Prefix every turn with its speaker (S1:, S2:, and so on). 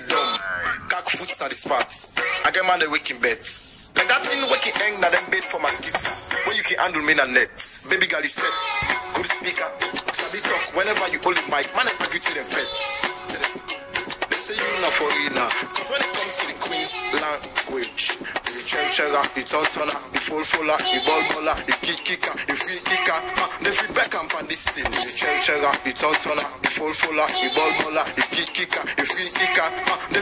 S1: dumb. Cock foot at the spots. I get man the waking bets. Like that thing waking hang na them bed for my kids. When you can handle me na net. Baby girl you set. Good speaker. Sabi talk whenever you hold the mic. Man I give you to them feds. They say you not for real. Cause when it comes to the Queen's language, the chenchera, the tontona, the full-fuller, the ball-baller, the kick-kicker, the free-kicker, the feedback camp on this thing. The chenchera, the tontona, the full-fuller, the ball-baller, the kick-kicker, the free-kicker,